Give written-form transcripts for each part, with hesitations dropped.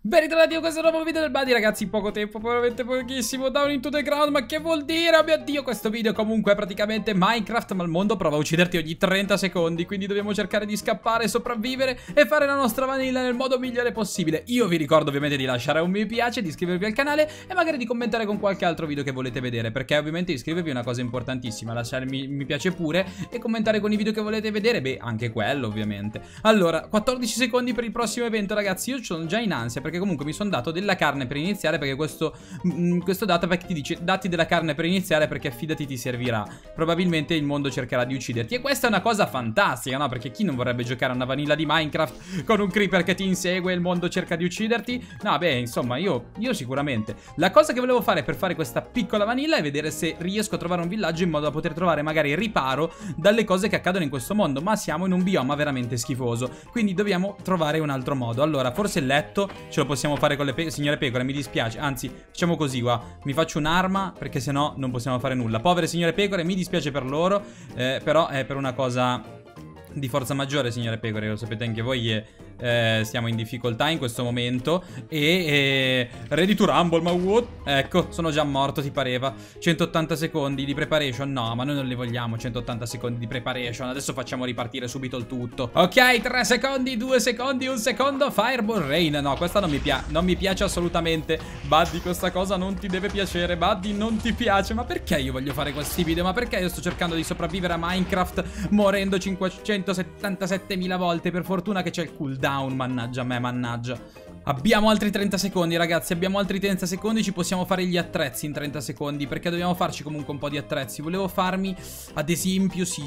Ben ritrovati a questo nuovo video del Buddy, ragazzi. Poco tempo, veramente pochissimo. Down into the ground, ma che vuol dire? Oh mio Dio, questo video comunque è praticamente Minecraft, ma il mondo prova a ucciderti ogni 30 secondi. Quindi dobbiamo cercare di scappare, sopravvivere e fare la nostra vanilla nel modo migliore possibile. Io vi ricordo ovviamente di lasciare un mi piace, di iscrivervi al canale e magari di commentare con qualche altro video che volete vedere, perché ovviamente iscrivervi è una cosa importantissima. Lasciare mi piace pure e commentare con i video che volete vedere, beh, anche quello ovviamente. Allora, 14 secondi per il prossimo evento, ragazzi. Io sono già in ansia perché comunque mi sono dato della carne per iniziare, perché questo datapack ti dice datti della carne per iniziare perché fidati ti servirà. Probabilmente il mondo cercherà di ucciderti e questa è una cosa fantastica, no? Perché chi non vorrebbe giocare a una vanilla di Minecraft con un creeper che ti insegue e il mondo cerca di ucciderti? No, beh, insomma, io sicuramente. La cosa che volevo fare per fare questa piccola vanilla è vedere se riesco a trovare un villaggio in modo da poter trovare magari riparo dalle cose che accadono in questo mondo, ma siamo in un bioma veramente schifoso, quindi dobbiamo trovare un altro modo. Allora, forse il letto ce lo possiamo fare con le signore pecore, mi dispiace. Anzi, facciamo così, qua. Mi faccio un'arma, perché sennò non possiamo fare nulla. Povere signore pecore, mi dispiace per loro, però è per una cosa di forza maggiore, signore pecore. Lo sapete anche voi, siamo in difficoltà in questo momento. Ready to rumble, ma what? Ecco, sono già morto, ti pareva. 180 secondi di preparation. No, ma noi non li vogliamo 180 secondi di preparation. Adesso facciamo ripartire subito il tutto. Ok, 3 secondi, 2 secondi, 1 secondo. Fireball Rain. No, questa non mi piace assolutamente. Buddy, questa cosa non ti deve piacere. Buddy, non ti piace. Ma perché io voglio fare questi video? Ma perché io sto cercando di sopravvivere a Minecraft morendo 577.000 volte? Per fortuna che c'è il cooldown. Mannaggia me, mannaggia. Abbiamo altri 30 secondi, ragazzi. Abbiamo altri 30 secondi. Ci possiamo fare gli attrezzi in 30 secondi, perché dobbiamo farci comunque un po' di attrezzi. Volevo farmi, ad esempio, sì.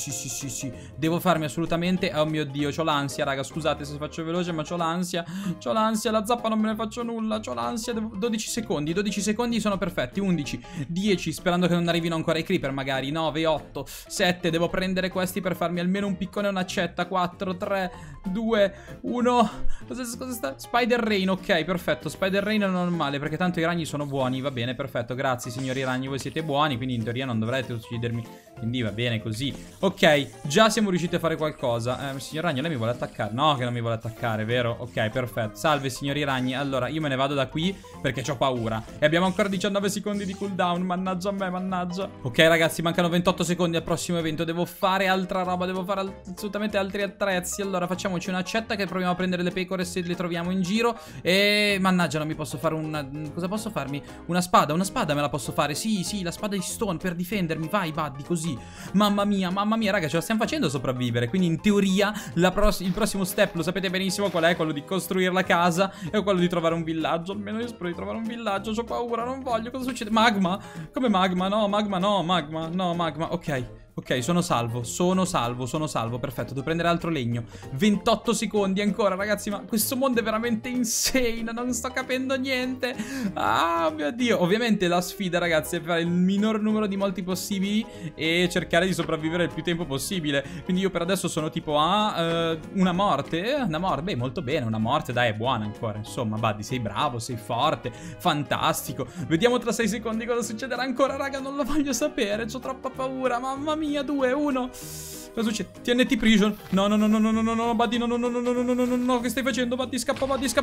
Devo farmi assolutamente. Oh mio Dio, c'ho l'ansia, raga. Scusate se faccio veloce, ma c'ho l'ansia. C'ho l'ansia, la zappa non me ne faccio nulla. C'ho l'ansia. 12 secondi. 12 secondi sono perfetti. 11, 10, sperando che non arrivino ancora i creeper, magari. 9, 8, 7. Devo prendere questi per farmi almeno un piccone e un'accetta. 4, 3, 2, 1. Cosa sta? Spider Rain, ok, perfetto. Spider Rain è normale, perché tanto i ragni sono buoni. Va bene, perfetto, grazie signori ragni. Voi siete buoni, quindi in teoria non dovrete uccidermi. Quindi va bene così. Ok, già siamo riusciti a fare qualcosa. Signor ragno, lei mi vuole attaccare? No, che non mi vuole attaccare, vero? Ok, perfetto. Salve signori ragni. Allora, io me ne vado da qui perché ho paura. E abbiamo ancora 19 secondi di cooldown. Mannaggia a me, mannaggia. Ok ragazzi, mancano 28 secondi al prossimo evento. Devo fare altra roba, devo fare assolutamente altri attrezzi. Allora, facciamoci un'accetta che proviamo a prendere le pecore se le troviamo in giro. E mannaggia, non mi posso fare una... Cosa posso farmi? Una spada me la posso fare. Sì, la spada di stone per difendermi. Vai, Buddy, così. Mamma mia, raga, ce la stiamo facendo a sopravvivere. Quindi in teoria il prossimo step lo sapete benissimo qual è? Quello di costruire la casa e quello di trovare un villaggio. Almeno io spero di trovare un villaggio. C'ho paura, non voglio. Cosa succede? Magma? Come magma? No, magma no, magma. Ok, sono salvo, perfetto, devo prendere altro legno. 28 secondi ancora, ragazzi, ma questo mondo è veramente insane, non sto capendo niente. Ah, mio Dio. Ovviamente la sfida, ragazzi, è fare il minor numero di molti possibili e cercare di sopravvivere il più tempo possibile. Quindi io per adesso sono tipo a una morte. Beh, molto bene, una morte, dai, è buona ancora. Insomma, Buddy, sei bravo, sei forte, fantastico. Vediamo tra 6 secondi cosa succederà ancora, raga, non lo voglio sapere, c'ho troppa paura, mamma mia. 2, 1. Cosa succede? TNT prison. No, Buddy, no, che stai facendo? Buddy, scappa.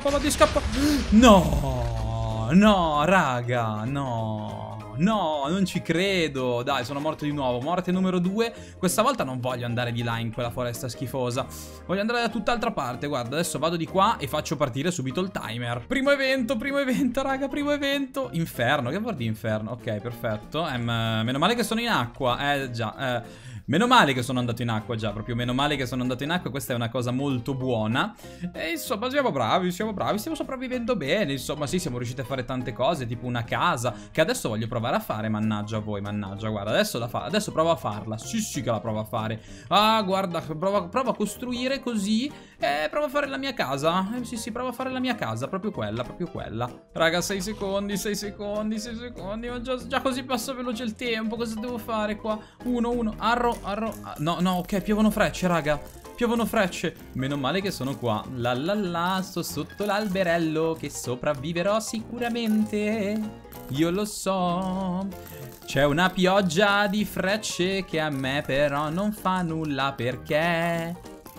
No, raga, no, non ci credo. Dai, sono morto di nuovo. Morte numero 2. Questa volta non voglio andare di là in quella foresta schifosa. Voglio andare da tutt'altra parte. Guarda, adesso vado di qua e faccio partire subito il timer. Primo evento, raga, primo evento. Inferno, che vuol dire inferno? Ok, perfetto. Meno male che sono in acqua. Già, meno male che sono andato in acqua, già, proprio meno male che sono andato in acqua. Questa è una cosa molto buona. E insomma, siamo bravi, stiamo sopravvivendo bene. Insomma, sì, siamo riusciti a fare tante cose, tipo una casa, che adesso voglio provare a fare. Mannaggia a voi, mannaggia, guarda, adesso provo a farla. Sì che la provo a fare. Ah, guarda, provo a costruire così. E provo a fare la mia casa. Sì, provo a fare la mia casa, proprio quella. Raga, 6 secondi. Ma già così passa veloce il tempo. Cosa devo fare qua? 1, arro. No, ok, piovono frecce, raga. Meno male che sono qua. Sto sotto l'alberello, che sopravviverò sicuramente. Io lo so. C'è una pioggia di frecce che a me però non fa nulla, perché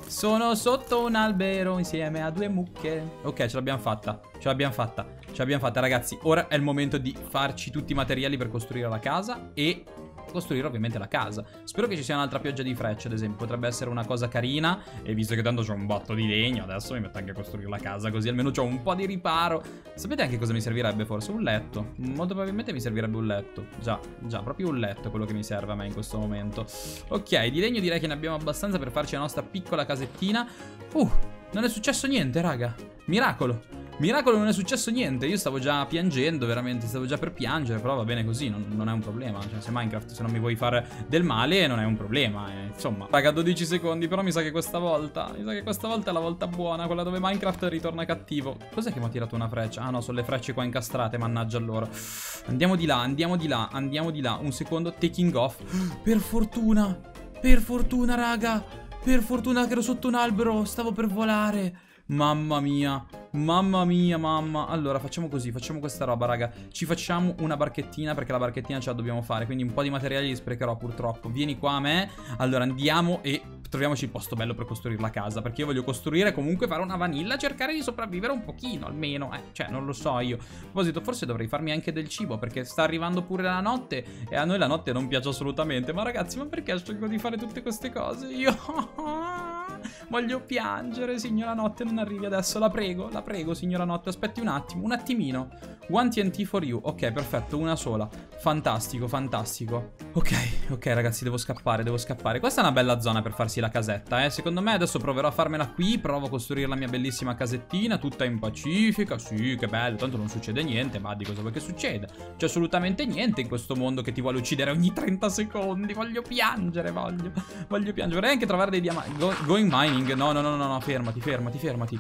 Sono sotto un albero insieme a 2 mucche. Ok, ce l'abbiamo fatta. Ce l'abbiamo fatta. Ce l'abbiamo fatta, ragazzi. Ora è il momento di farci tutti i materiali per costruire la casa e costruire ovviamente la casa. Spero che ci sia un'altra pioggia di frecce, ad esempio. Potrebbe essere una cosa carina. E visto che tanto c'ho un botto di legno, adesso mi metto anche a costruire la casa, così almeno c'ho un po' di riparo. Sapete anche cosa mi servirebbe forse? Un letto. Molto probabilmente mi servirebbe un letto. Già, proprio un letto è quello che mi serve a me in questo momento. Ok, di legno direi che ne abbiamo abbastanza per farci la nostra piccola casettina. Non è successo niente, raga. Miracolo. Miracolo, non è successo niente. Io stavo già piangendo, veramente. Stavo già per piangere. Però va bene così, non è un problema. Cioè, se Minecraft, se non mi vuoi fare del male, non è un problema. Insomma, raga, 12 secondi. Però mi sa che questa volta è la volta buona. Quella dove Minecraft ritorna cattivo. Cos'è che mi ha tirato una freccia? Ah no, sono le frecce qua incastrate, mannaggia allora. Andiamo di là, andiamo di là, andiamo di là. Un secondo, taking off. Per fortuna, raga. Per fortuna che ero sotto un albero. Stavo per volare. Mamma mia, mamma. Allora facciamo così, facciamo questa roba, raga. Ci facciamo una barchettina, perché la barchettina ce la dobbiamo fare. Quindi un po' di materiali li sprecherò purtroppo. Vieni qua a me. Allora andiamo e troviamoci il posto bello per costruire la casa, perché io voglio costruire, comunque fare una vanilla, cercare di sopravvivere un pochino almeno. Cioè non lo so io. A proposito, forse dovrei farmi anche del cibo, perché sta arrivando pure la notte e a noi la notte non piace assolutamente. Ma ragazzi, ma perché scelgo di fare tutte queste cose? Io voglio piangere, signora notte, non arrivi adesso, la prego, signora notte, aspetti un attimo, un attimino. One TNT for you, ok, perfetto, una sola. Fantastico, fantastico. Ok, ragazzi, devo scappare. Questa è una bella zona per farsi la casetta, secondo me adesso proverò a farmela qui, provo a costruire la mia bellissima casettina, tutta in pacifica, sì, che bello, tanto non succede niente, Buddy, cosa vuoi che succeda? C'è assolutamente niente in questo mondo che ti vuole uccidere ogni 30 secondi, voglio piangere, voglio piangere, vorrei anche trovare dei diamanti, going mining, no, fermati.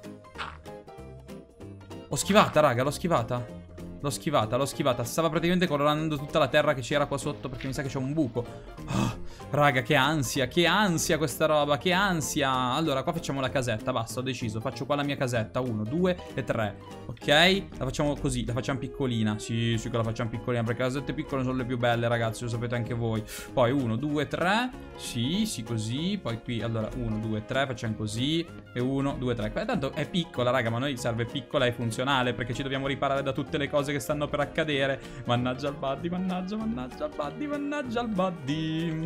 Ho schivata, raga, l'ho schivata. Stava praticamente colorando tutta la terra che c'era qua sotto, perché mi sa che c'è un buco. Raga, che ansia questa roba, che ansia. Allora, qua facciamo la casetta, basta, ho deciso. Faccio qua la mia casetta, 1, 2 e 3. Ok? La facciamo così, la facciamo piccolina. Sì, che la facciamo piccolina, perché le casette piccole sono le più belle, ragazzi, lo sapete anche voi. Poi 1, 2, 3. Sì, così. Poi qui, allora, 1, 2, 3, facciamo così. E 1, 2, 3. Tanto è piccola, raga, ma a noi serve piccola e funzionale, perché ci dobbiamo riparare da tutte le cose che stanno per accadere. Mannaggia il Buddy, mannaggia il Buddy.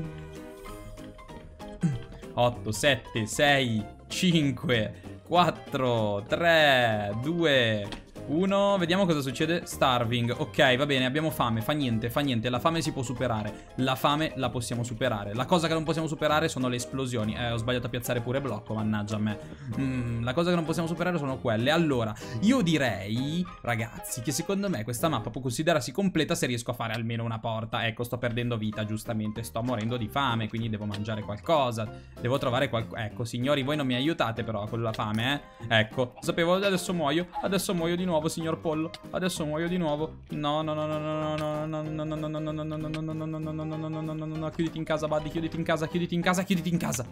8, 7, 6, 5, 4, 3, 2, 1. Vediamo cosa succede. Starving. Ok, va bene, abbiamo fame. Fa niente. La fame si può superare. La fame la possiamo superare. La cosa che non possiamo superare sono le esplosioni. Ho sbagliato a piazzare pure blocco, mannaggia a me. La cosa che non possiamo superare sono quelle. Allora, io direi, ragazzi, che secondo me questa mappa può considerarsi completa se riesco a fare almeno una porta. Ecco, sto perdendo vita, giustamente. Sto morendo di fame, quindi devo mangiare qualcosa. Devo trovare qualcosa. Ecco, signori, voi non mi aiutate però con la fame, Ecco, sapevo, adesso muoio di nuovo, signor pollo. Adesso muoio di nuovo. No. Chiuditi in casa, Buddy, chiuditi in casa.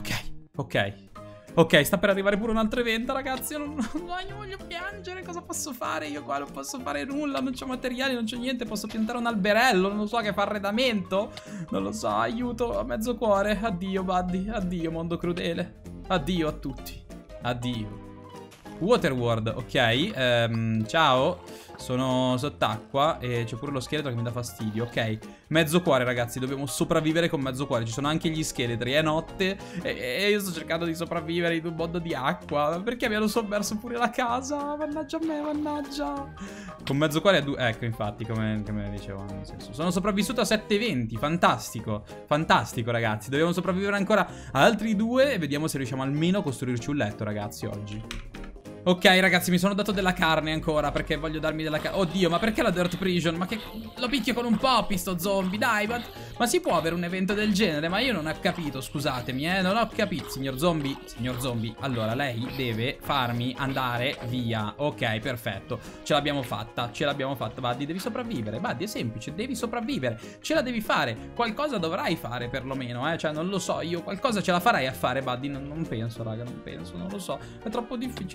Ok, sta per arrivare pure un altro evento, ragazzi. Io voglio piangere. Cosa posso fare? Io qua non posso fare nulla. Non c'ho materiali, non c'ho niente. Posso piantare un alberello, non lo so, che fa arredamento. Non lo so, aiuto, a mezzo cuore. Addio, Buddy, addio, mondo crudele. Addio a tutti. Addio. Waterworld, ok, ciao, sono sott'acqua e c'è pure lo scheletro che mi dà fastidio, ok. Mezzo cuore, ragazzi, dobbiamo sopravvivere con mezzo cuore. Ci sono anche gli scheletri, è notte e io sto cercando di sopravvivere in un mondo di acqua. Perché mi hanno sommerso pure la casa? Mannaggia a me, mannaggia. Con mezzo cuore a due, ecco, infatti, come dicevo, nel senso, sono sopravvissuto a 7 eventi, fantastico, ragazzi. Dobbiamo sopravvivere ancora a altri 2 e vediamo se riusciamo almeno a costruirci un letto, ragazzi, oggi. Ok, ragazzi, mi sono dato della carne ancora, perché voglio darmi della carne. Oddio, ma perché la Dirt Prison? Ma che... Lo picchio con un poppy sto zombie, dai, ma si può avere un evento del genere? Ma io non ho capito, scusatemi, non ho capito, signor zombie. Allora, lei deve farmi andare via. Ok, perfetto, ce l'abbiamo fatta, Buddy, devi sopravvivere, Buddy, è semplice, devi sopravvivere. Ce la devi fare, qualcosa dovrai fare perlomeno, Cioè, non lo so, io qualcosa ce la farai a fare, Buddy. Non penso, raga, non lo so. È troppo difficile costruire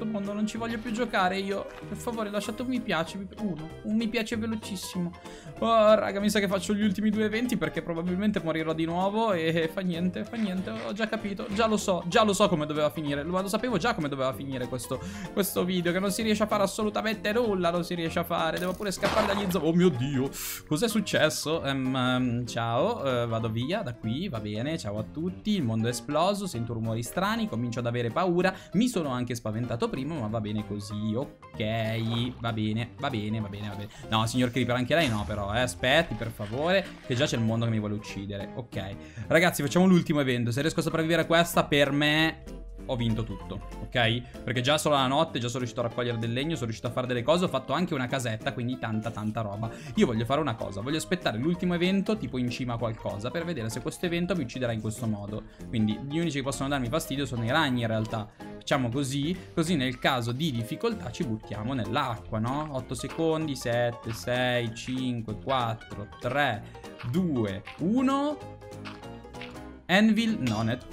questo mondo, non ci voglio più giocare io. Per favore, lasciate un mi piace, un mi piace velocissimo. Oh, raga, mi sa che faccio gli ultimi 2 eventi perché probabilmente morirò di nuovo e fa niente, ho già capito, già lo so come doveva finire, lo sapevo già come doveva finire questo video, che non si riesce a fare assolutamente nulla, non si riesce a fare, devo pure scappare dagli zombie. Oh mio Dio, cos'è successo? Ciao, vado via da qui, va bene, ciao a tutti, il mondo è esploso, sento rumori strani, comincio ad avere paura, mi sono anche spaventato prima, ma va bene così, ok, va bene. No, signor Creeper, anche lei no però, aspetti per favore, che già c'è il mondo che mi vuole uccidere. Ok, ragazzi, facciamo l'ultimo evento. Se riesco a sopravvivere a questa, per me ho vinto tutto, ok? Perché già solo la notte, già sono riuscito a raccogliere del legno, sono riuscito a fare delle cose, ho fatto anche una casetta, quindi tanta roba. Io voglio fare una cosa, voglio aspettare l'ultimo evento, tipo in cima a qualcosa, per vedere se questo evento mi ucciderà in questo modo. Quindi gli unici che possono darmi fastidio sono i ragni in realtà. Facciamo così nel caso di difficoltà ci buttiamo nell'acqua, no? 8 secondi, 7, 6, 5, 4, 3, 2, 1. Anvil, Nonet.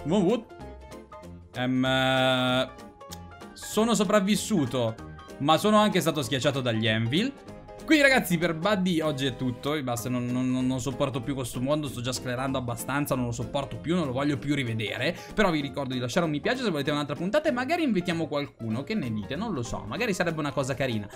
Sono sopravvissuto, ma sono anche stato schiacciato dagli Anvil. Quindi ragazzi, per Buddy oggi è tutto. Basta, non sopporto più questo mondo, sto già sclerando abbastanza, non lo sopporto più, non lo voglio più rivedere. Però vi ricordo di lasciare un mi piace se volete un'altra puntata e magari invitiamo qualcuno, che ne dite? Non lo so, magari sarebbe una cosa carina.